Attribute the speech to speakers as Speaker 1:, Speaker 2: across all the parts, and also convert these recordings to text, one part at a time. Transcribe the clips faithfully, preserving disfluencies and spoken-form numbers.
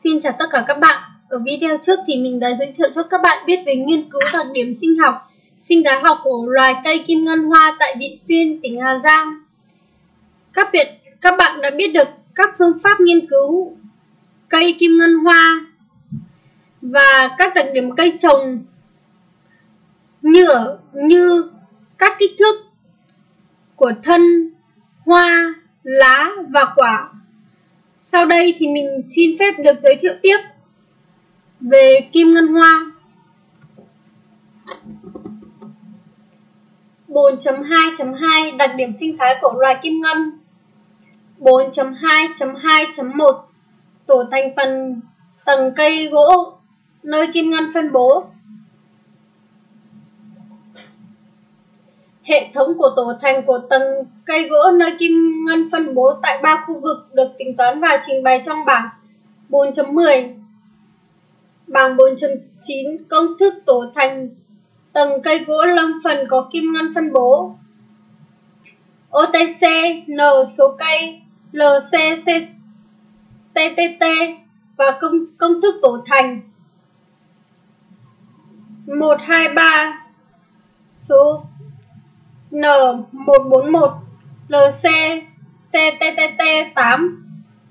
Speaker 1: Xin chào tất cả các bạn. Ở video trước thì mình đã giới thiệu cho các bạn biết về nghiên cứu đặc điểm sinh học, sinh thái học của loài cây kim ngân hoa tại Vị Xuyên, tỉnh Hà Giang. Các biệt các bạn đã biết được các phương pháp nghiên cứu cây kim ngân hoa và các đặc điểm cây trồng như ở, như các kích thước của thân, hoa, lá và quả. Sau đây thì mình xin phép được giới thiệu tiếp về kim ngân hoa. bốn chấm hai chấm hai Đặc điểm sinh thái của loài kim ngân. bốn chấm hai chấm hai chấm một Tổ thành phần tầng cây gỗ nơi kim ngân phân bố. Hệ thống của tổ thành của tầng cây gỗ nơi kim ngân phân bố tại ba khu vực được tính toán và trình bày trong bảng bốn chấm mười. Bảng bốn chấm chín Công thức tổ thành tầng cây gỗ lâm phần có kim ngân phân bố. ô tê xê, N số cây, lờ xê, tê tê tê và công, công thức tổ thành. một hai ba số N một bốn một, lờ xê, xê tê tê tê tám.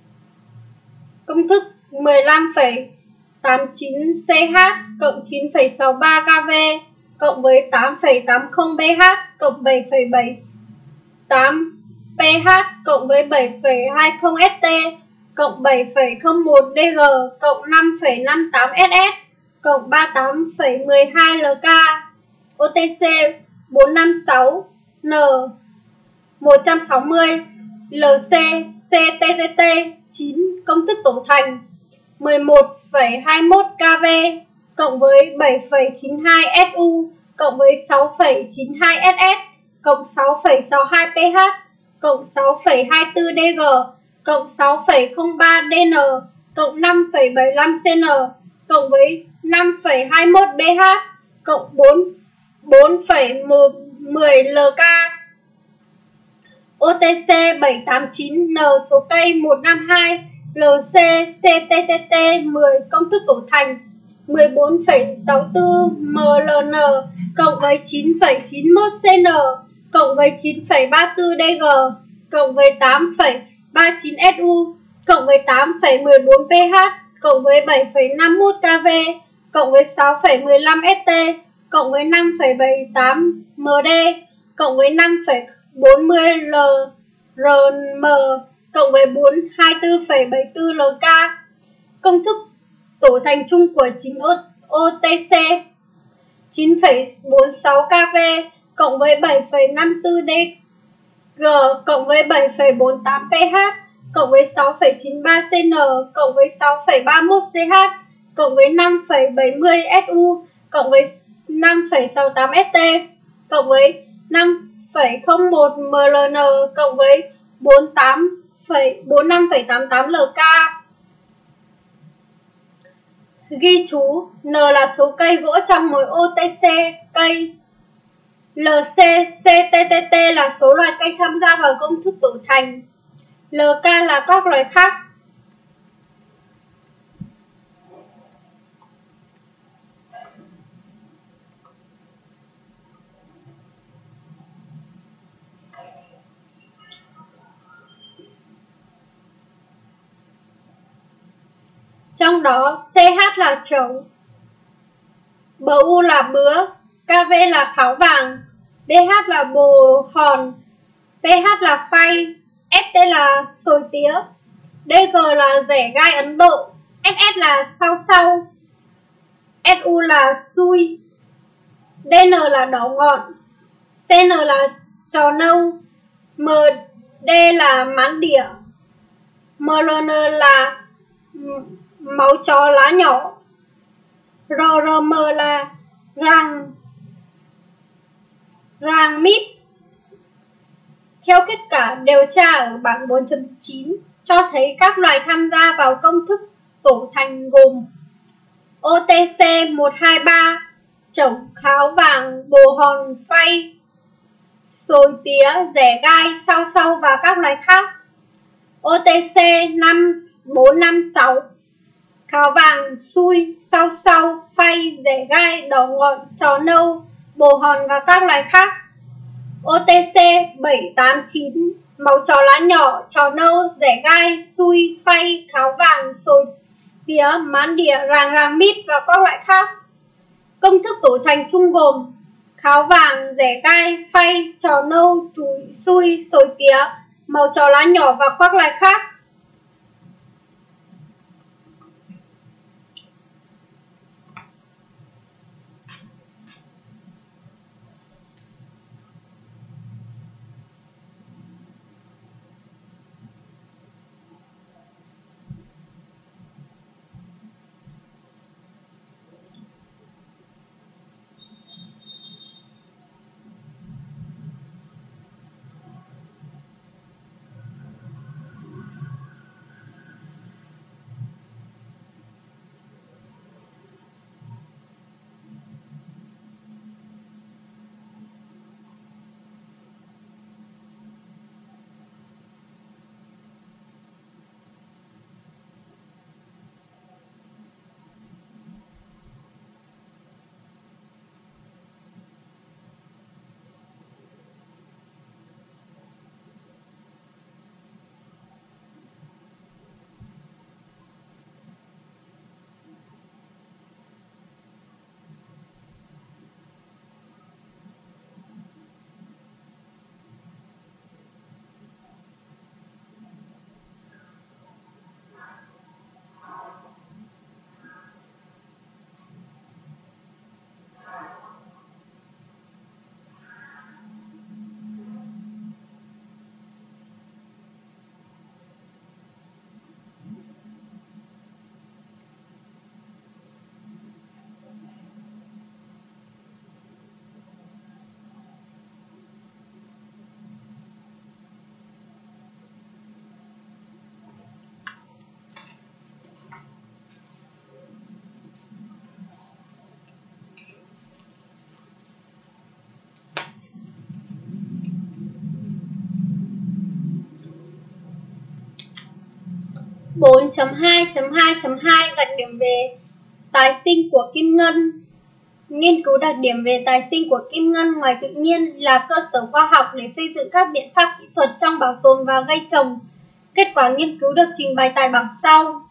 Speaker 1: Công thức mười lăm phẩy tám chín xê hát cộng chín phẩy sáu ba ca vê cộng với tám phẩy tám mươi bê hát cộng bảy phẩy bảy tám pê hát cộng với bảy phẩy hai mươi ét tê cộng bảy phẩy không một đê giê cộng năm phẩy năm tám ét ét cộng ba mươi tám phẩy mười hai lờ ca. ô tê xê bốn năm sáu N một trăm sáu mươi, lờ xê, xê tê tê tê chín. Công thức tổ thành mười một phẩy hai mươi mốt ca vê cộng với bảy phẩy chín hai ét u cộng với sáu phẩy chín hai ét ét cộng sáu phẩy sáu hai pê hát cộng sáu phẩy hai mươi tư đê giê cộng sáu phẩy không ba đê en cộng năm phẩy bảy mươi lăm xê en cộng với năm phẩy hai mươi mốt bê hát cộng bốn phẩy mười lờ ca. ô tê xê bảy tám chín N số cây một năm hai, lờ xê, xê tê tê tê mười. Công thức tổ thành mười bốn phẩy sáu tư em lờ en cộng với chín phẩy chín mốt xê en cộng với chín phẩy ba tư đê giê cộng với tám phẩy ba chín ét u cộng với tám phẩy mười bốn pê hát cộng với bảy phẩy năm mốt ca vê cộng với sáu phẩy mười lăm ét tê cộng với năm phẩy bảy tám em đê cộng với năm phẩy bốn mươi lờ rờ em cộng với bốn trăm hai mươi tư phẩy bảy mươi tư lờ ca. Công thức tổ thành chung của chín ô tê xê chín phẩy bốn sáu ca vê cộng với bảy phẩy năm tư đê giê cộng với bảy phẩy bốn tám pê hát cộng với sáu phẩy chín ba xê en cộng với sáu phẩy ba mốt xê hát cộng với năm phẩy bảy mươi ét u cộng với năm phẩy sáu tám ét tê cộng với năm phẩy không một em lờ en cộng với bốn mươi tám phẩy bốn mươi lăm phẩy tám mươi tám lờ ca. Ghi chú: N là số cây gỗ trong mỗi ô tê xê cây, lờ xê, xê tê tê tê là số loài cây tham gia vào công thức tổ thành, lờ ca là các loài khác. Trong đó xê hát là trống, bờ u là bứa, ca vê là kháo vàng, bê hát là bồ hòn, pê hát là phay, ét tê là sồi tía, đê giê là rẻ gai Ấn Độ, ét ét là sau sau, ét u là xui, đê en là đỏ ngọn, xê en là trò nâu, em đê là mán đỉa, em lờ en là máu chó lá nhỏ, rờ rờ em là ràng ràng mít. Theo kết quả điều tra ở bảng bốn chấm chín cho thấy các loài tham gia vào công thức tổ thành gồm ô tê xê một hai ba, trống, kháo vàng, bồ hòn, phay, sồi tía, rẻ gai, sau sau và các loài khác. ô tê xê năm bốn năm sáu, kháo vàng, xui, sao sau, phay, rẻ gai, đỏ ngọn, trò nâu, bồ hòn và các loài khác. ô tê xê bảy tám chín, màu chó lá nhỏ, trò nâu, rẻ gai, xui, phay, kháo vàng, sồi tía, mán đỉa, ràng ràng mít và các loại khác. Công thức tổ thành chung gồm kháo vàng, rẻ gai, phay, trò nâu, chuối, xui, sồi tía, màu chó lá nhỏ và các loài khác. bốn chấm hai chấm hai chấm hai Đặc điểm về tái sinh của kim ngân. Nghiên cứu đặc điểm về tái sinh của kim ngân ngoài tự nhiên là cơ sở khoa học để xây dựng các biện pháp kỹ thuật trong bảo tồn và gây trồng. Kết quả nghiên cứu được trình bày tại bảng sau.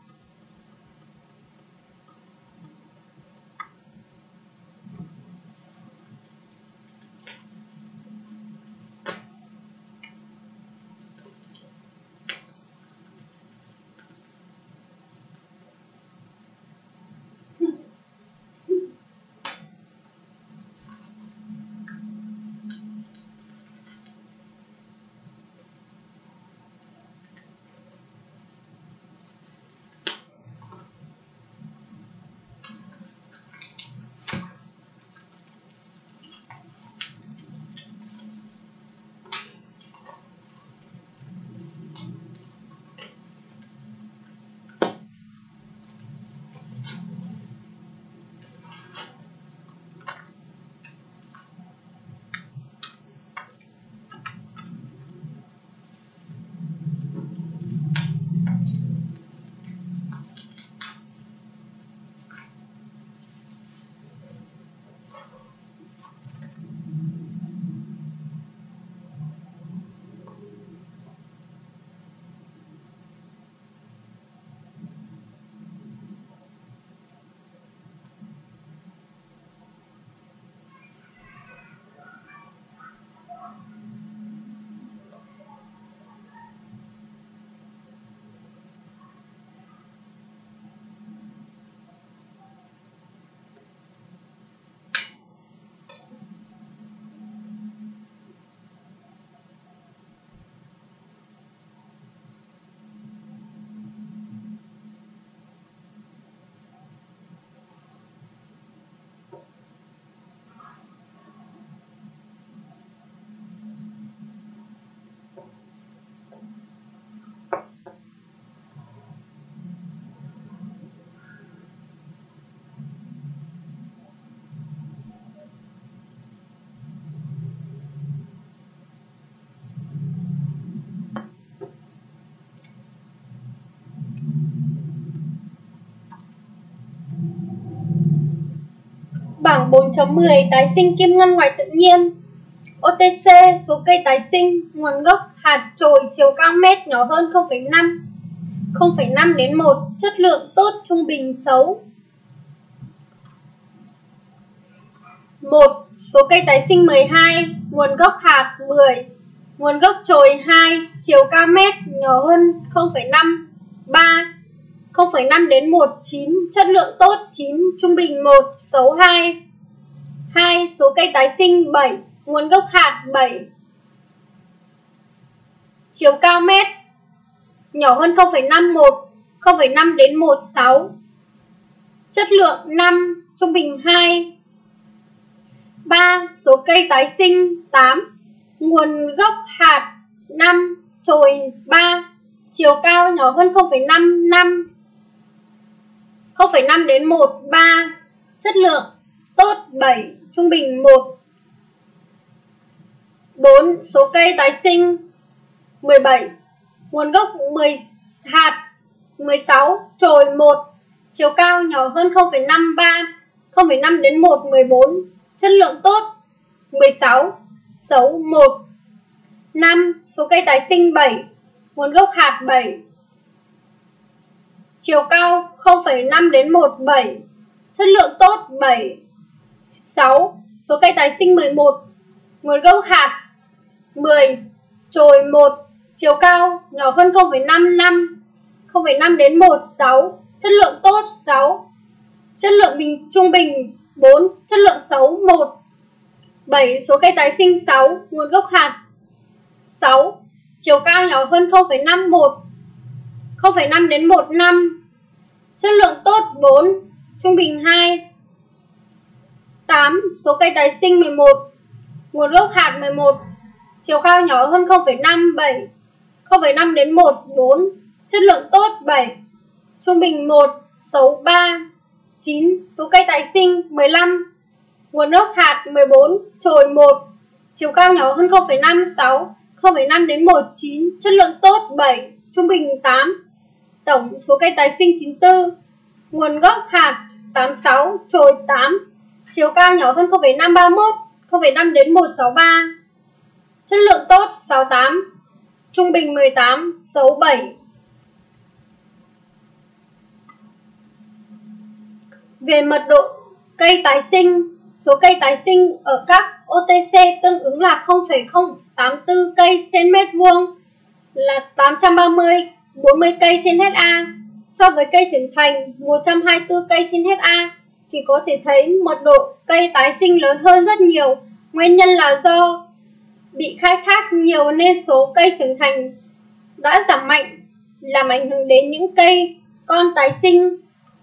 Speaker 1: bảng bốn chấm mười tái sinh kim ngân ngoài tự nhiên. ô tê xê số cây tái sinh, nguồn gốc hạt chồi, chiều cao mét, nhỏ hơn không phẩy năm, không phẩy năm đến một, chất lượng tốt, trung bình, xấu. một. Số cây tái sinh mười hai, nguồn gốc hạt mười, nguồn gốc chồi hai, chiều cao mét, nhỏ hơn không phẩy năm, ba, không phẩy năm đến một, chín, chất lượng tốt, chín, trung bình một, xấu hai. hai. Số cây tái sinh bảy, nguồn gốc hạt bảy, chiều cao mét, nhỏ hơn không phẩy năm, một, không phẩy năm đến một, sáu, chất lượng năm, trung bình hai. ba. Số cây tái sinh tám, nguồn gốc hạt năm, chồi ba, chiều cao nhỏ hơn không phẩy năm, năm, không phẩy năm đến một, ba, chất lượng tốt bảy, trung bình một. bốn. Số cây tái sinh mười bảy, nguồn gốc mười hạt mười sáu, chồi một, chiều cao nhỏ hơn không phẩy năm, ba, không phẩy năm đến một, mười bốn, chất lượng tốt mười sáu, xấu một. năm. Số cây tái sinh bảy, nguồn gốc hạt bảy, chiều cao không phẩy năm đến một, bảy, chất lượng tốt bảy. sáu. Số cây tái sinh mười một, nguồn gốc hạt mười, chồi một, chiều cao nhỏ hơn không phẩy năm, năm, không phẩy năm đến một, sáu, chất lượng tốt sáu, chất lượng bình trung bình bốn, chất lượng xấu một. bảy. Số cây tái sinh sáu, nguồn gốc hạt sáu, chiều cao nhỏ hơn không phẩy năm, một, không phẩy năm đến một, năm, chất lượng tốt bốn, trung bình hai. tám. Số cây tái sinh mười một, nguồn gốc hạt mười một, chiều cao nhỏ hơn không phẩy năm, bảy, không phẩy năm đến một, bốn, chất lượng tốt bảy, trung bình một, xấu ba. chín. Số cây tái sinh mười lăm, nguồn gốc hạt mười bốn, chồi một, chiều cao nhỏ hơn không phẩy năm, sáu, không phẩy năm đến một, chín, chất lượng tốt bảy, trung bình tám. Tổng số cây tái sinh chín mươi tư, nguồn gốc hạt tám mươi sáu, chồi tám, chiều cao nhỏ hơn không phẩy năm, ba mươi mốt, không phẩy năm đến một, sáu mươi ba, chất lượng tốt sáu mươi tám, trung bình mười tám, xấu bảy. Về mật độ cây tái sinh, số cây tái sinh ở các ô tê xê tương ứng là không phẩy không tám tư cây trên mét vuông, là tám trăm ba mươi, bốn mươi cây trên ha. So với cây trưởng thành một trăm hai mươi tư cây trên ha, thì có thể thấy mật độ cây tái sinh lớn hơn rất nhiều. Nguyên nhân là do bị khai thác nhiều nên số cây trưởng thành đã giảm mạnh, làm ảnh hưởng đến những cây con tái sinh.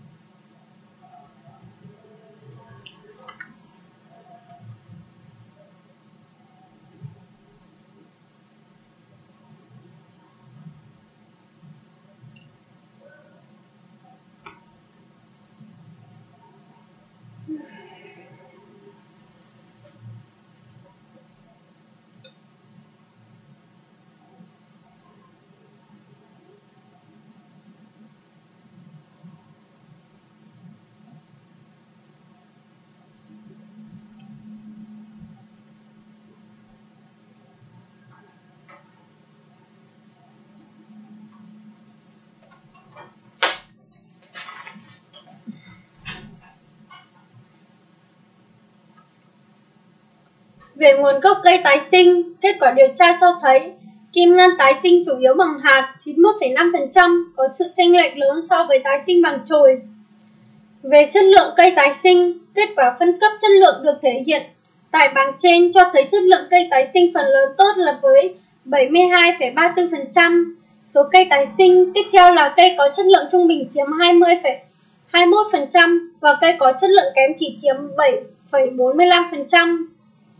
Speaker 1: Về nguồn gốc cây tái sinh, kết quả điều tra cho thấy kim ngân tái sinh chủ yếu bằng hạt chín mươi mốt phẩy năm phần trăm, có sự chênh lệch lớn so với tái sinh bằng chồi. Về chất lượng cây tái sinh, kết quả phân cấp chất lượng được thể hiện tại bảng trên cho thấy chất lượng cây tái sinh phần lớn tốt là với bảy mươi hai phẩy ba mươi tư phần trăm. Số cây tái sinh tiếp theo là cây có chất lượng trung bình chiếm hai mươi phẩy hai mươi mốt phần trăm và cây có chất lượng kém chỉ chiếm bảy phẩy bốn mươi lăm phần trăm.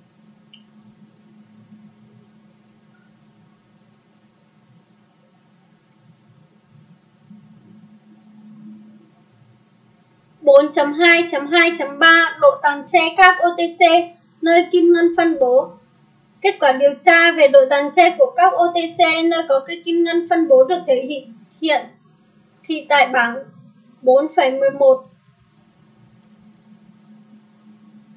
Speaker 1: bốn chấm hai chấm hai chấm ba Độ tàn tre các ô tê xê nơi kim ngân phân bố. Kết quả điều tra về độ tàn tre của các ô tê xê nơi có cây kim ngân phân bố được thể hiện thì tại bảng bốn phẩy mười một.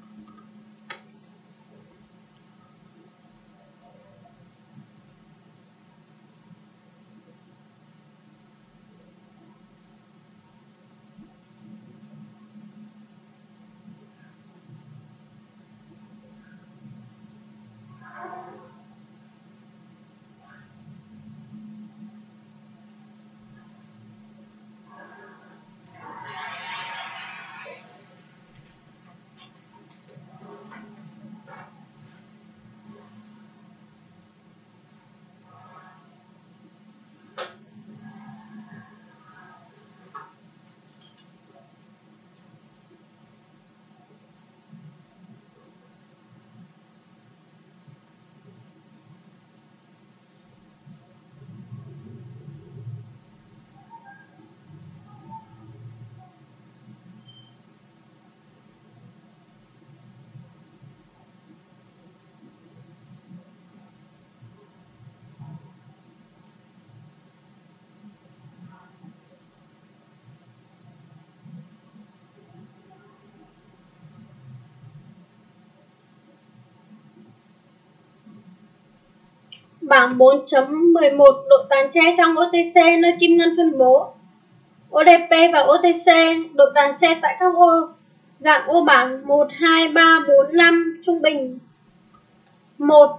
Speaker 1: Bảng bốn chấm mười một độ tán tre trong ô tê xê nơi kim ngân phân bố. ô đê pê và ô tê xê, độ tán tre tại các ô dạng ô bảng một, hai, ba, bốn, năm trung bình một,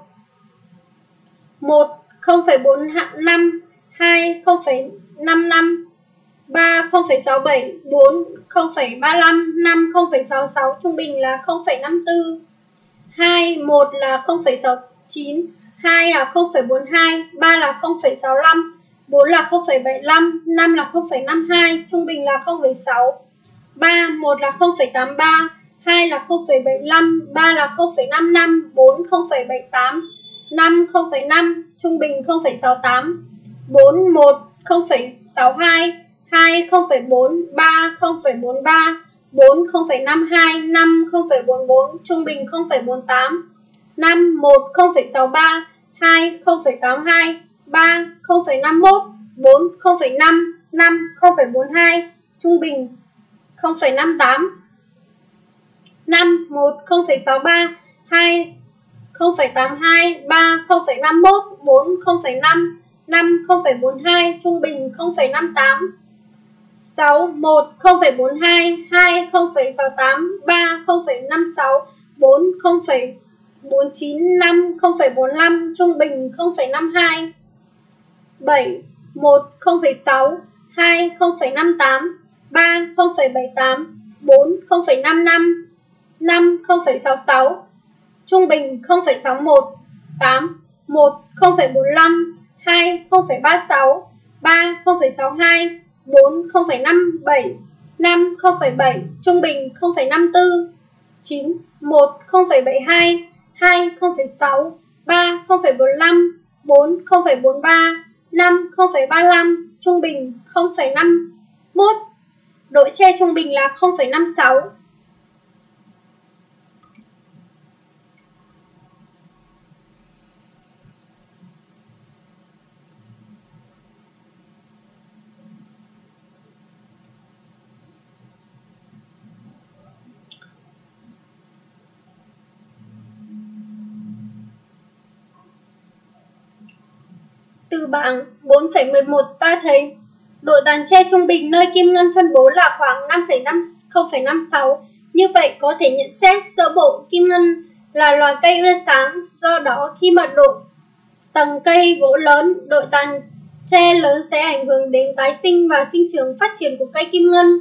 Speaker 1: một, không phẩy bốn năm, hai, không phẩy năm năm, ba, không phẩy sáu bảy, bốn, không phẩy ba lăm, năm, không phẩy sáu sáu, trung bình là không phẩy năm tư, hai, một là không phẩy sáu chín, hai là không phẩy bốn hai, ba là không phẩy sáu lăm, bốn là không phẩy bảy lăm, năm là không phẩy năm hai, trung bình là không phẩy sáu, ba, một là không phẩy tám ba, hai là không phẩy bảy lăm, ba là không phẩy năm năm, bốn không phẩy bảy tám, năm không phẩy năm, trung bình không phẩy sáu tám, bốn, một không phẩy sáu hai, hai không phẩy bốn, ba không phẩy bốn ba, bốn không phẩy năm hai, năm không phẩy bốn bốn, trung bình không phẩy bốn tám, năm, một không phẩy sáu ba, hai không phẩy tám hai, ba không phẩy năm mốt, bốn không phẩy năm, năm không phẩy bốn hai, trung bình không phẩy năm tám, năm, một không phẩy sáu ba, hai không phẩy tám hai, ba không phẩy năm mốt, bốn không phẩy năm, năm không phẩy bốn hai, trung bình không phẩy năm tám, sáu, một không phẩy bốn hai, hai không phẩy sáu tám, ba không phẩy năm sáu, bốn không phẩy bốn chín, năm không phẩy bốn lăm, trung bình không phẩy năm hai, bảy, một không phẩy sáu, hai không phẩy năm tám, ba không phẩy bảy tám, bốn không phẩy năm năm, năm không phẩy sáu sáu, trung bình không phẩy sáu mốt, tám, một không phẩy bốn lăm, hai không phẩy ba sáu, ba không phẩy sáu hai, bốn không phẩy năm bảy, năm không phẩy bảy, trung bình không phẩy năm tư, chín, một không phẩy bảy hai, hai không phẩy sáu, ba không phẩy bốn lăm, bốn không phẩy bốn ba, năm không phẩy ba lăm, trung bình không phẩy năm mốt. Độ che trung bình là không phẩy năm sáu. Từ bảng bốn phẩy mười một ta thấy độ tán tre trung bình nơi kim ngân phân bố là khoảng không phẩy năm sáu. Như vậy có thể nhận xét sơ bộ kim ngân là loài cây ưa sáng, do đó khi mật độ tầng cây gỗ lớn, độ tán tre lớn sẽ ảnh hưởng đến tái sinh và sinh trưởng phát triển của cây kim ngân.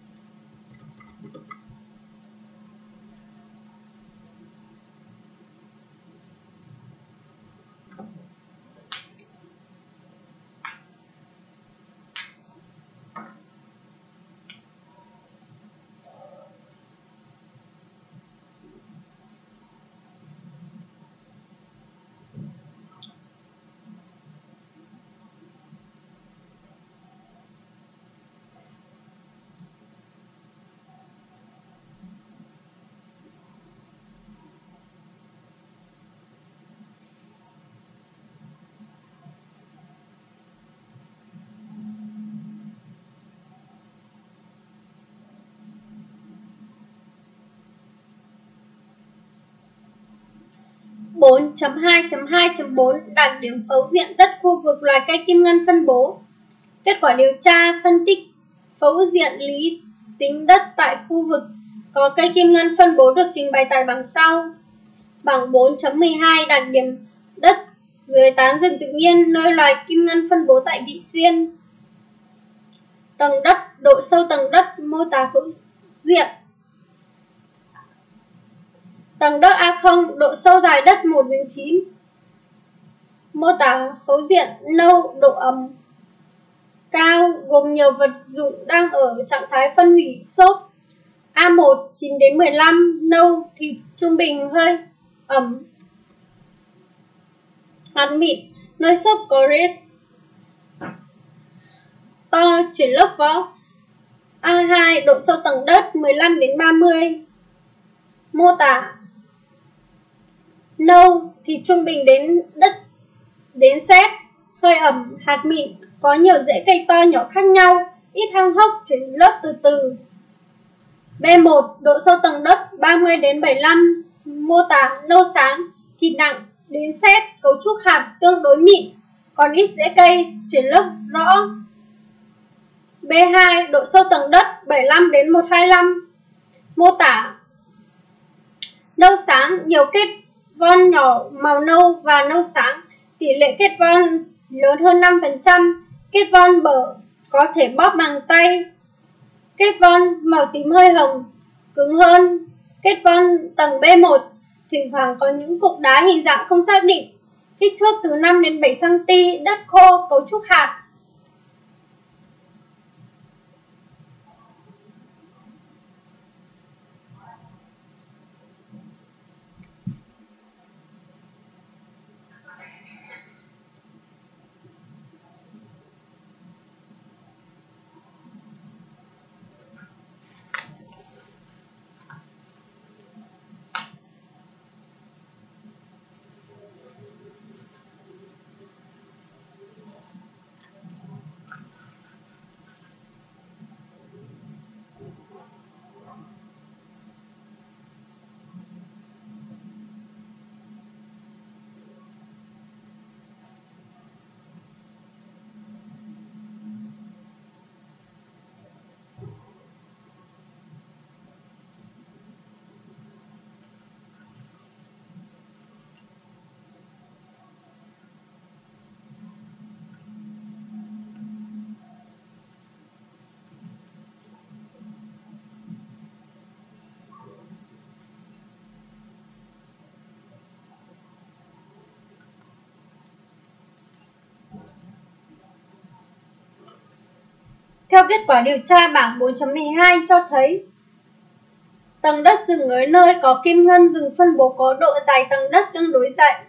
Speaker 1: bốn chấm hai chấm hai chấm bốn Đặc điểm phấu diện đất khu vực loài cây kim ngân phân bố. Kết quả điều tra phân tích phấu diện lý tính đất tại khu vực có cây kim ngân phân bố được trình bày tại bảng sau. Bảng bốn chấm mười hai Đặc điểm đất dưới tán rừng tự nhiên nơi loài kim ngân phân bố tại Vị Xuyên. Tầng đất, độ sâu tầng đất, mô tả phấu diện. Tầng đất A không, độ sâu dài đất một đến chín. Mô tả phấu diện nâu, độ ẩm cao, gồm nhiều vật dụng đang ở trạng thái phân hủy xốp. A một chín đến mười lăm, nâu, thịt, trung bình, hơi ẩm. Hạt mịn, nơi xốp có rễ to, chuyển lớp vỏ. A hai, độ sâu tầng đất mười lăm đến ba mươi. Mô tả nâu, thịt trung bình đến đất đến sét, hơi ẩm, hạt mịn, có nhiều rễ cây to nhỏ khác nhau, ít hang hốc, chuyển lớp từ từ. B một, độ sâu tầng đất ba mươi đến bảy mươi lăm, mô tả nâu sáng, thịt nặng, đến xét cấu trúc hạt tương đối mịn, còn ít rễ cây, chuyển lớp rõ. B hai. Độ sâu tầng đất bảy mươi lăm đến một trăm hai mươi lăm. Mô tả: nâu sáng, nhiều kết von nhỏ màu nâu và nâu sáng, tỷ lệ kết von lớn hơn năm phần trăm, kết von bở có thể bóp bằng tay, kết von màu tím hơi hồng, cứng hơn. Kết von tầng B một, thỉnh thoảng có những cục đá hình dạng không xác định, kích thước từ năm đến bảy xăng ti mét, đất khô, cấu trúc hạt. Theo kết quả điều tra, bảng bốn chấm mười hai cho thấy tầng đất rừng ở nơi có kim ngân rừng phân bố có độ dài tầng đất tương đối dày.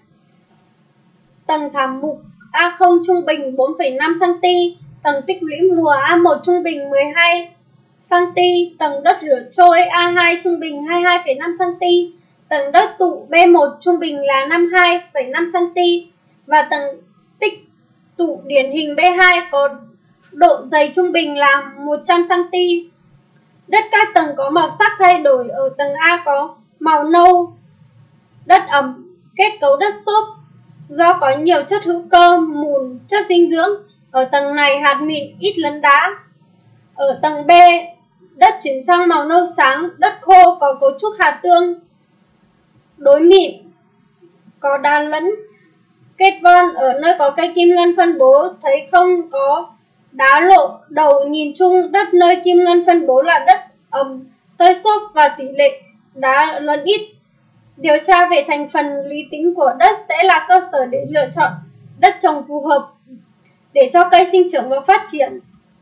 Speaker 1: Tầng thảm mục A không trung bình bốn phẩy năm xăng ti mét, tầng tích lũy mùa A một trung bình mười hai xăng ti mét, tầng đất rửa trôi A hai trung bình hai mươi hai phẩy năm xăng ti mét, tầng đất tụ B một trung bình là năm mươi hai phẩy năm xăng ti mét và tầng tích tụ điển hình B hai có độ dày trung bình là một trăm xăng ti mét. Đất các tầng có màu sắc thay đổi. Ở tầng A có màu nâu, đất ẩm, kết cấu đất xốp do có nhiều chất hữu cơ, mùn, chất dinh dưỡng. Ở tầng này hạt mịn, ít lấn đá. Ở tầng B, đất chuyển sang màu nâu sáng, đất khô có cấu trúc hạt tương đối mịn, có đá lẫn kết von. Ở nơi có cây kim ngân phân bố thấy không có đá lộ đầu. Nhìn chung, đất nơi kim ngân phân bố là đất ẩm, tơi xốp và tỷ lệ đá lẫn ít. Điều tra về thành phần lý tính của đất sẽ là cơ sở để lựa chọn đất trồng phù hợp để cho cây sinh trưởng và phát triển.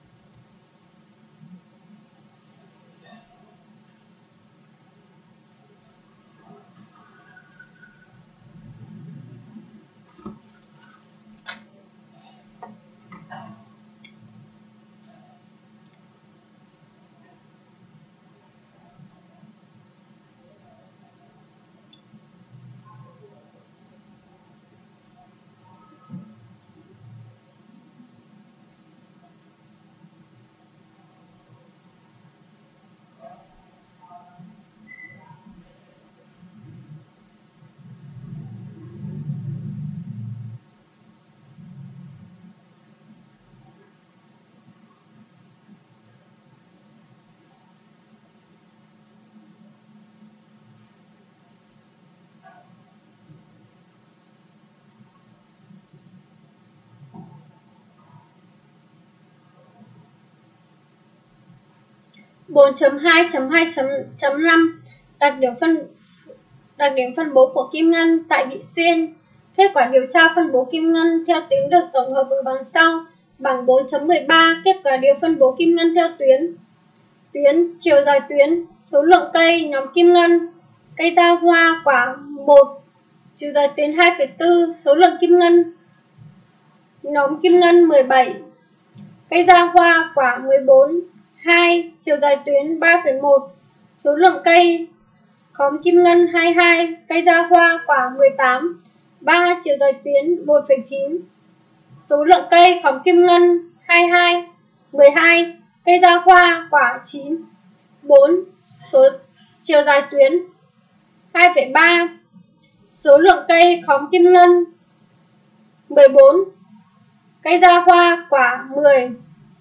Speaker 1: bốn chấm hai chấm hai chấm năm Đặc điểm phân đặc điểm phân bố của kim ngân tại Vị Xuyên. Kết quả điều tra phân bố kim ngân theo tuyến được tổng hợp ở bảng sau. Bảng bốn chấm mười ba kết quả điều phân bố kim ngân theo tuyến. Tuyến, chiều dài tuyến, số lượng cây, nhóm kim ngân, cây ra hoa quả một, chiều dài tuyến hai phẩy bốn, số lượng kim ngân, nhóm kim ngân mười bảy, cây ra hoa quả mười bốn, hai, chiều dài tuyến ba phẩy một, số lượng cây, khóm kim ngân hai mươi hai, cây ra hoa quả mười tám, ba, chiều dài tuyến một phẩy chín, số lượng cây, khóm kim ngân hai mươi hai, mười hai, cây ra hoa quả chín, bốn, số chiều dài tuyến hai phẩy ba, số lượng cây khóm kim ngân mười bốn, cây ra hoa quả mười.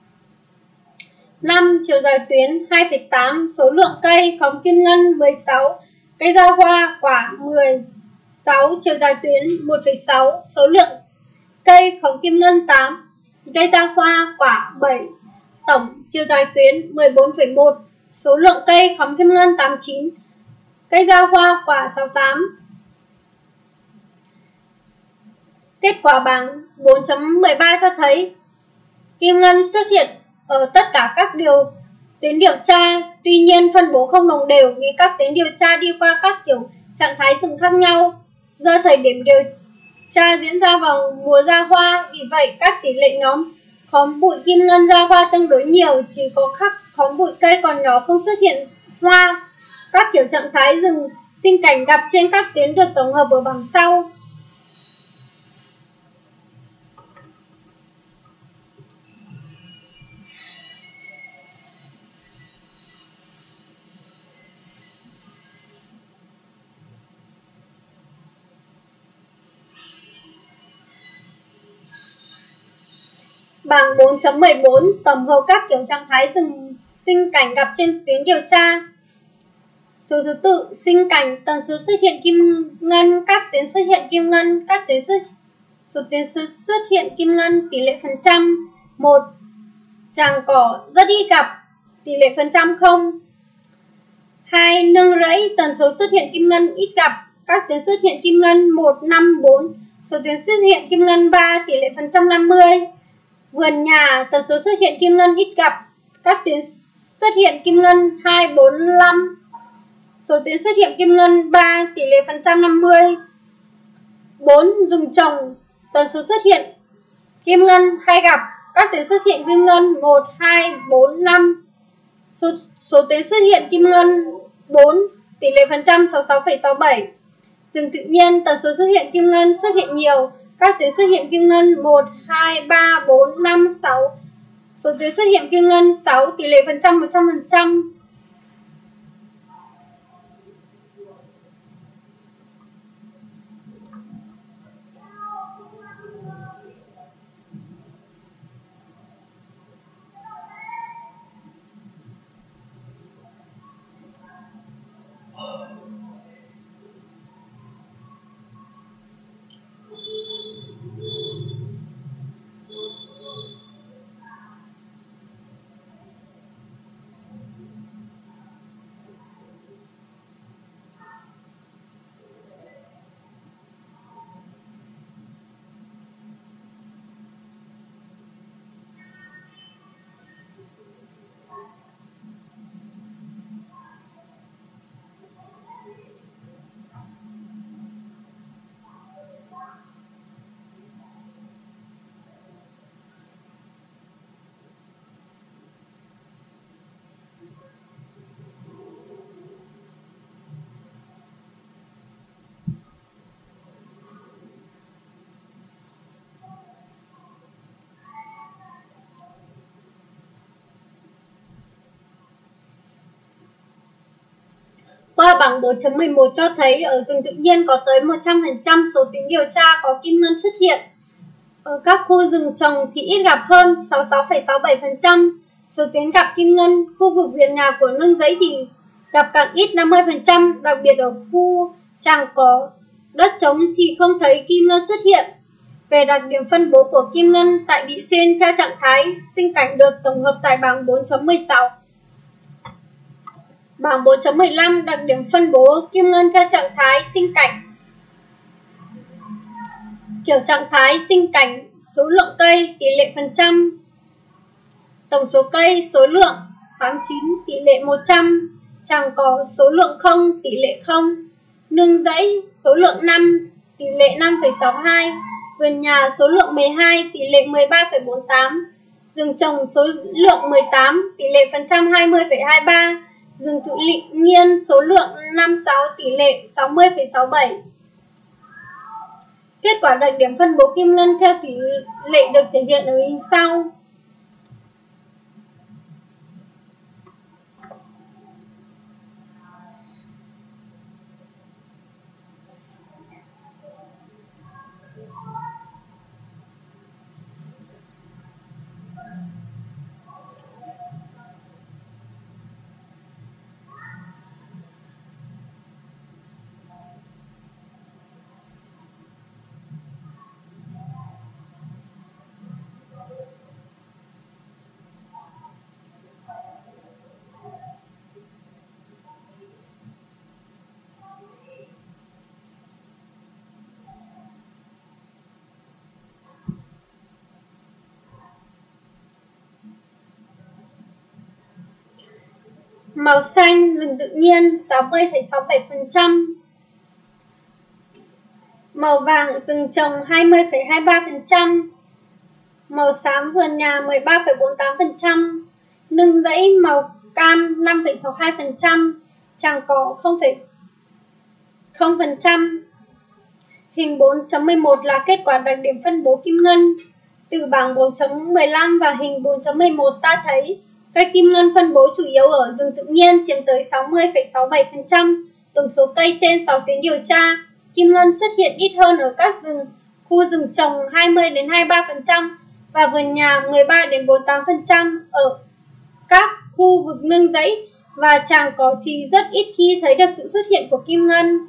Speaker 1: năm. Chiều dài tuyến hai phẩy tám, số lượng cây khóm kim ngân mười sáu, cây ra hoa quả mười. sáu. Chiều dài tuyến một phẩy sáu, số lượng cây khóm kim ngân tám, cây ra hoa quả bảy. Tổng chiều dài tuyến mười bốn phẩy một, số lượng cây khóm kim ngân tám mươi chín, cây ra hoa quả sáu mươi tám. Kết quả bảng bốn chấm mười ba cho thấy kim ngân xuất hiện ở tất cả các điều tuyến điều tra, tuy nhiên phân bố không đồng đều vì các tuyến điều tra đi qua các kiểu trạng thái rừng khác nhau. Do thời điểm điều tra diễn ra vào mùa ra hoa, vì vậy các tỷ lệ nhóm khóm bụi kim ngân ra hoa tương đối nhiều, chỉ có các khóm bụi cây còn nhỏ không xuất hiện hoa. Các kiểu trạng thái rừng sinh cảnh gặp trên các tuyến được tổng hợp ở bảng sau. Bảng bốn chấm mười bốn tổng hợp các kiểu trạng thái rừng sinh cảnh gặp trên tuyến điều tra. Số thứ tự sinh cảnh, tần số xuất hiện kim ngân, các tuyến xuất hiện kim ngân, các tuyến xuất số tuyến xuất hiện kim ngân, tỷ lệ phần trăm một. Tràng cỏ rất ít gặp, tỷ lệ phần trăm không. hai. Nương rẫy, tần số xuất hiện kim ngân ít gặp, các tuyến xuất hiện kim ngân một, năm, bốn, số tuyến xuất hiện kim ngân ba, tỷ lệ phần trăm năm mươi. Vườn nhà, tần số xuất hiện kim ngân ít gặp, các tuyến xuất hiện kim ngân hai, bốn, năm, số tuyến xuất hiện kim ngân ba, tỷ lệ phần trăm năm mươi. bốn. Rừng trồng, tần số xuất hiện kim ngân hay gặp, các tuyến xuất hiện kim ngân một, hai, bốn, năm, số, số tuyến xuất hiện kim ngân bốn, tỷ lệ phần trăm sáu mươi sáu phẩy sáu mươi bảy. Rừng tự nhiên, tần số xuất hiện kim ngân xuất hiện nhiều, các tuyến xuất hiện kim ngân một, hai, ba, bốn, năm, sáu, số tuyến xuất hiện kim ngân sáu, tỷ lệ phần trăm một trăm phần trăm. Qua bảng bốn chấm mười một cho thấy ở rừng tự nhiên có tới một trăm phần trăm số tuyến điều tra có kim ngân xuất hiện. Ở các khu rừng trồng thì ít gặp hơn sáu mươi sáu phẩy sáu mươi bảy phần trăm số tuyến gặp kim ngân. Khu vực vườn nhà của nương rẫy thì gặp càng ít năm mươi phần trăm, đặc biệt ở khu tràng có đất trống thì không thấy kim ngân xuất hiện. Về đặc điểm phân bố của kim ngân tại Vị Xuyên theo trạng thái sinh cảnh được tổng hợp tại bảng bốn chấm mười sáu. Bảng bốn chấm mười lăm đặc điểm phân bố kim ngân theo trạng thái sinh cảnh. Kiểu trạng thái sinh cảnh, số lượng cây, tỷ lệ phần trăm. Tổng số cây, số lượng tám mươi chín, tỷ lệ một trăm. Tràng cỏ, số lượng không, tỷ lệ không. Nương rẫy, số lượng năm, tỷ lệ năm phẩy sáu mươi hai. Vườn nhà, số lượng mười hai, tỷ lệ mười ba phẩy bốn mươi tám. Rừng trồng, số lượng mười tám, tỷ lệ phần trăm hai mươi phẩy hai mươi ba. Rừng tự nhiên, số lượng năm mươi sáu, tỷ lệ sáu mươi phẩy sáu mươi bảy. Kết quả đặc điểm phân bố kim ngân theo tỷ lệ được thể hiện ở hình sau. Màu xanh rừng tự nhiên sáu mươi phẩy sáu mươi bảy phần trăm. Màu vàng rừng trồng hai mươi phẩy hai mươi ba phần trăm. Màu xám vườn nhà mười ba phẩy bốn mươi tám phần trăm. Nương rẫy màu cam năm phẩy sáu mươi hai phần trăm. Tràng cỏ không phẩy không phần trăm. Hình bốn chấm mười một là kết quả đặc điểm phân bố kim ngân. Từ bảng bốn chấm mười lăm và hình bốn chấm mười một ta thấy cây kim ngân phân bố chủ yếu ở rừng tự nhiên chiếm tới sáu mươi phẩy sáu mươi bảy phần trăm tổng số cây trên sáu tuyến điều tra. Kim ngân xuất hiện ít hơn ở các rừng khu rừng trồng hai mươi đến hai mươi ba phần trăm và vườn nhà mười ba đến bốn mươi tám phần trăm. Ở các khu vực nương rẫy và tràng cỏ thì rất ít khi thấy được sự xuất hiện của kim ngân.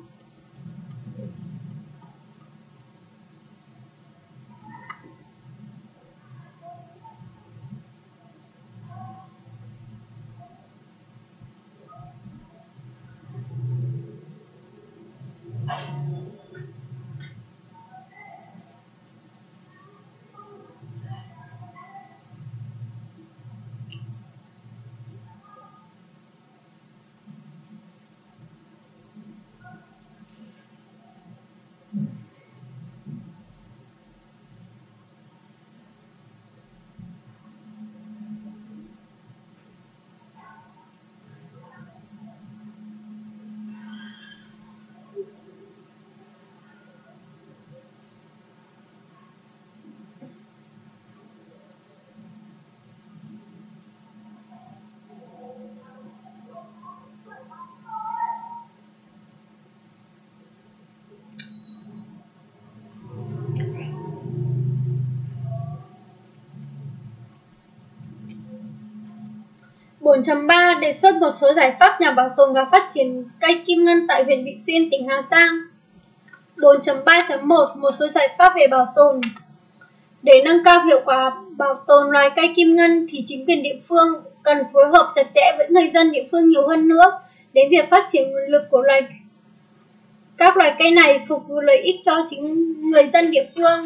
Speaker 1: bốn chấm ba đề xuất một số giải pháp nhằm bảo tồn và phát triển cây kim ngân tại huyện Vị Xuyên, tỉnh Hà Giang. bốn chấm ba chấm một một số giải pháp về bảo tồn. Để nâng cao hiệu quả bảo tồn loài cây kim ngân thì chính quyền địa phương cần phối hợp chặt chẽ với người dân địa phương nhiều hơn nữa đến việc phát triển nguồn lực của loài các loài cây này phục vụ lợi ích cho chính người dân địa phương.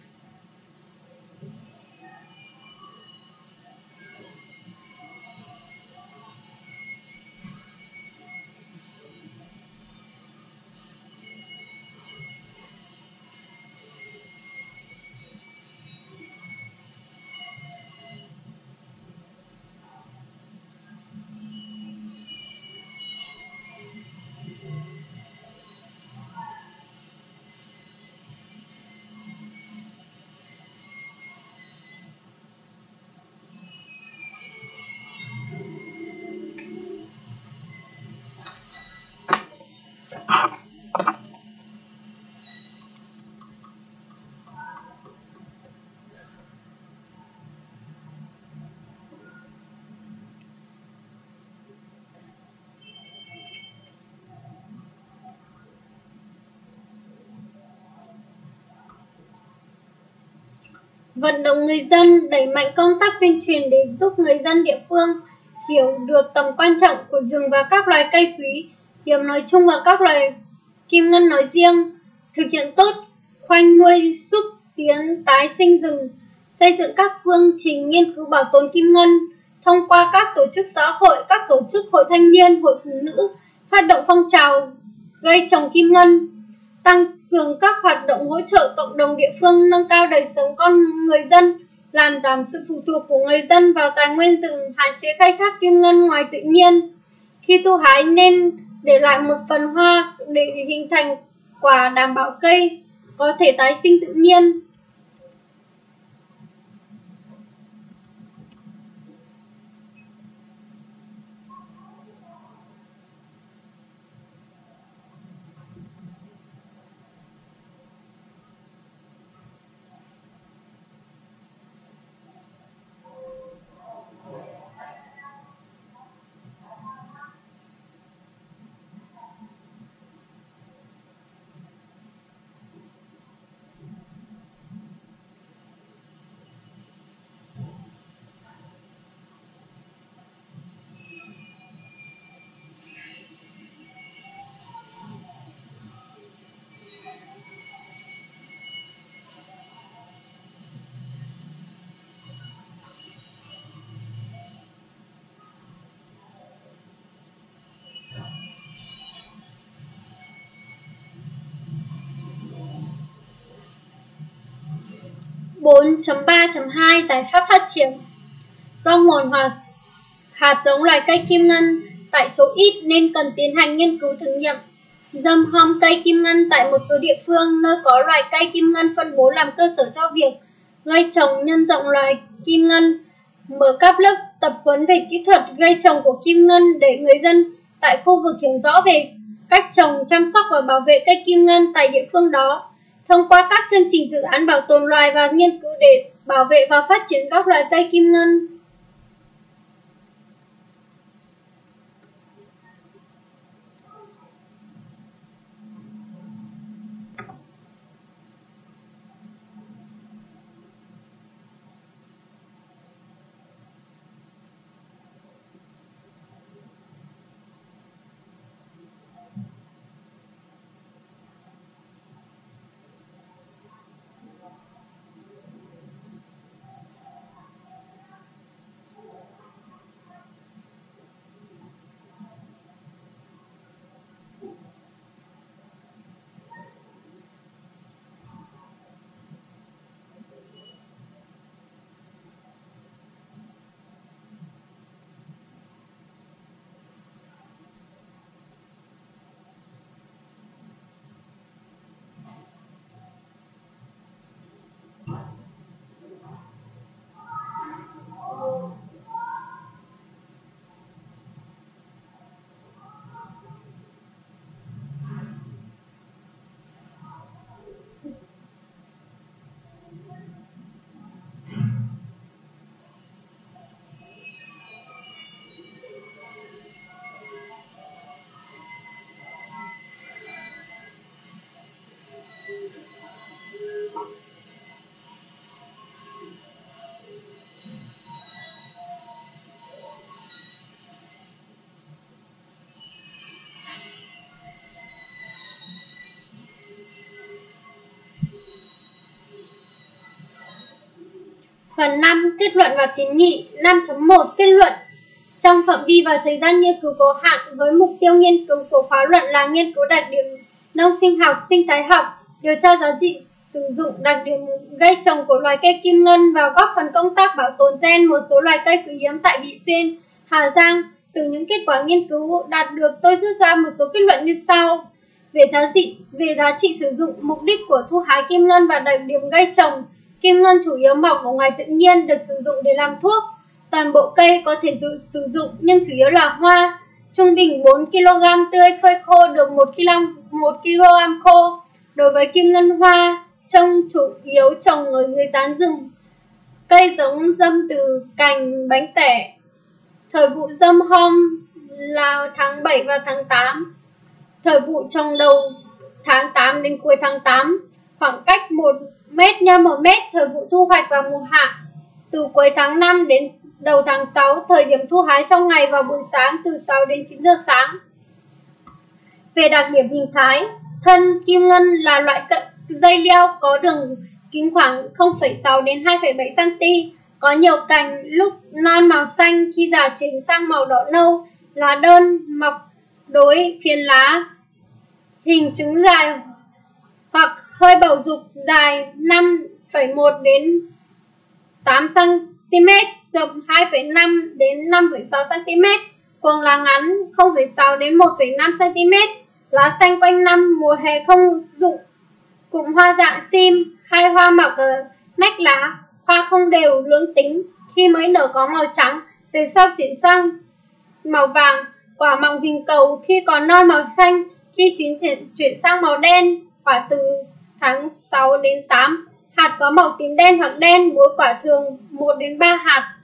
Speaker 1: Vận động người dân đẩy mạnh công tác tuyên truyền để giúp người dân địa phương hiểu được tầm quan trọng của rừng và các loài cây quý hiếm nói chung và các loài kim ngân nói riêng, thực hiện tốt khoanh nuôi xúc tiến tái sinh rừng, xây dựng các phương trình nghiên cứu bảo tồn kim ngân thông qua các tổ chức xã hội, các tổ chức hội thanh niên, hội phụ nữ, phát động phong trào gây trồng kim ngân, tăng cường các hoạt động hỗ trợ cộng đồng địa phương, nâng cao đời sống con người dân, làm giảm sự phụ thuộc của người dân vào tài nguyên rừng, hạn chế khai thác kim ngân ngoài tự nhiên. Khi thu hái nên để lại một phần hoa để hình thành quả đảm bảo cây có thể tái sinh tự nhiên. bốn chấm ba chấm hai Giải pháp phát triển. Do nguồn hoạt hạt giống loài cây kim ngân tại chỗ ít nên cần tiến hành nghiên cứu thử nghiệm dâm hom cây kim ngân tại một số địa phương nơi có loài cây kim ngân phân bố làm cơ sở cho việc gây trồng nhân rộng loài kim ngân, mở các lớp tập huấn về kỹ thuật gây trồng của kim ngân để người dân tại khu vực hiểu rõ về cách trồng, chăm sóc và bảo vệ cây kim ngân tại địa phương đó. Thông qua các chương trình dự án bảo tồn loài và nghiên cứu để bảo vệ và phát triển các loài cây kim ngân. Phần năm. Kết luận và kiến nghị. Năm chấm một Kết luận. Trong phạm vi và thời gian nghiên cứu có hạn, với mục tiêu nghiên cứu của khóa luận là nghiên cứu đặc điểm nông sinh học, sinh thái học, điều tra giá trị sử dụng đặc điểm gây trồng của loài cây kim ngân và góp phần công tác bảo tồn gen một số loài cây quý hiếm tại Vị Xuyên, Hà Giang. Từ những kết quả nghiên cứu đạt được, tôi rút ra một số kết luận như sau. Về giá trị, về giá trị sử dụng, mục đích của thu hái kim ngân và đặc điểm gây trồng. Kim ngân chủ yếu mọc ở ngoài tự nhiên, được sử dụng để làm thuốc. Toàn bộ cây có thể tự sử dụng nhưng chủ yếu là hoa. Trung bình bốn ki lô gam tươi phơi khô được một ki lô gam khô. Đối với kim ngân hoa, trông chủ yếu trồng ở dưới tán rừng. Cây giống dâm từ cành bánh tẻ. Thời vụ dâm hom là tháng bảy và tháng tám. Thời vụ trồng đầu tháng tám đến cuối tháng tám. Khoảng cách một mét x một mét. Thời vụ thu hoạch vào mùa hạ từ cuối tháng năm đến đầu tháng sáu. Thời điểm thu hái trong ngày vào buổi sáng từ sáu đến chín giờ sáng. Về đặc điểm hình thái, thân kim ngân là loại dây leo có đường kính khoảng không phẩy sáu đến hai phẩy bảy xăng-ti-mét, có nhiều cành, lúc non màu xanh, khi già chuyển sang màu đỏ nâu, lá đơn, mọc đối, phiến lá, hình trứng dài hoặc hơi bầu dục, dài năm phẩy một đến tám xăng-ti-mét, rộng hai phẩy năm đến năm phẩy sáu xăng-ti-mét, cuống lá ngắn không phẩy sáu đến một phẩy năm xăng-ti-mét, lá xanh quanh năm, mùa hè không rụng, cụm hoa dạng sim, hai hoa mọc ở nách lá, hoa không đều, lưỡng tính, khi mới nở có màu trắng, từ sau chuyển sang màu vàng, quả mọng hình cầu, khi còn non màu xanh, khi chuyển, chuyển sang màu đen, quả từ tháng sáu đến tám, hạt có màu tím đen hoặc đen, mỗi quả thường một đến ba hạt.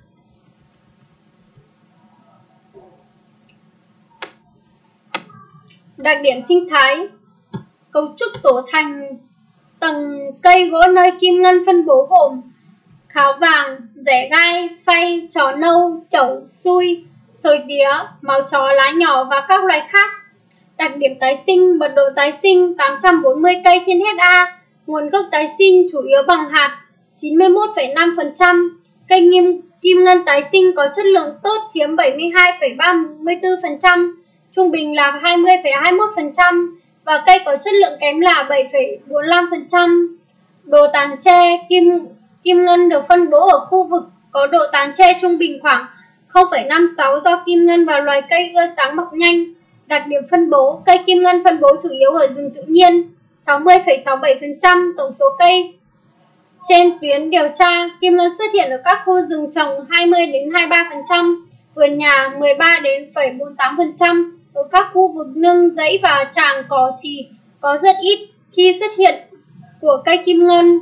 Speaker 1: Đặc điểm sinh thái, cấu trúc tổ thành tầng cây gỗ nơi kim ngân phân bố gồm kháo vàng, rẻ gai, phay, trò nâu, chẩu, xui, sồi tía, máu chó, lá nhỏ và các loài khác. Đặc điểm tái sinh, mật độ tái sinh tám trăm bốn mươi cây trên héc ta, nguồn gốc tái sinh chủ yếu bằng hạt chín mươi mốt phẩy năm phần trăm, cây nghiêm, kim ngân tái sinh có chất lượng tốt chiếm bảy mươi hai phẩy ba mươi tư phần trăm, trung bình là hai mươi phẩy hai mươi mốt phần trăm và cây có chất lượng kém là bảy phẩy bốn mươi lăm phần trăm. Đồ tàn tre, kim kim ngân được phân bố ở khu vực có độ tán che trung bình khoảng không phẩy năm sáu do kim ngân và loài cây ưa sáng mọc nhanh. Đặc điểm phân bố: cây kim ngân phân bố chủ yếu ở rừng tự nhiên, sáu mươi phẩy sáu bảy phần trăm tổng số cây. Trên tuyến điều tra, kim ngân xuất hiện ở các khu rừng trồng hai mươi đến hai mươi ba phần trăm, vườn nhà mười ba đến phẩy bốn mươi tám phần trăm. Ở các khu vực nương rẫy và tràng cỏ thì có rất ít khi xuất hiện của cây kim ngân.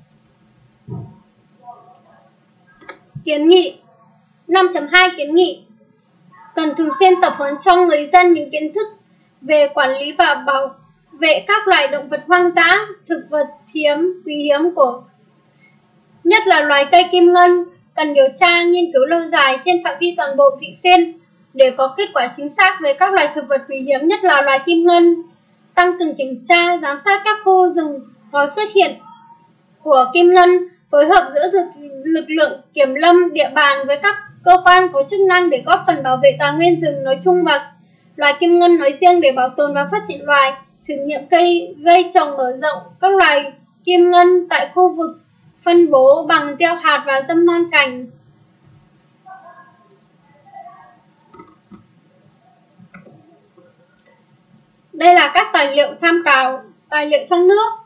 Speaker 1: Kiến nghị năm chấm hai Kiến nghị cần thường xuyên tập huấn cho người dân những kiến thức về quản lý và bảo vệ các loài động vật hoang dã, thực vật hiếm, quý hiếm của nhất là loài cây kim ngân. Cần điều tra, nghiên cứu lâu dài trên phạm vi toàn bộ Vị Xuyên để có kết quả chính xác về các loài thực vật quý hiếm, nhất là loài kim ngân. Tăng cường kiểm tra, giám sát các khu rừng có xuất hiện của kim ngân, phối hợp giữa lực lượng kiểm lâm địa bàn với các cơ quan có chức năng để góp phần bảo vệ tài nguyên rừng nói chung và loài kim ngân nói riêng để bảo tồn và phát triển loài. Thử nghiệm cây gây trồng mở rộng các loài kim ngân tại khu vực phân bố bằng gieo hạt và dâm non cành. Đây là các tài liệu tham khảo, tài liệu trong nước.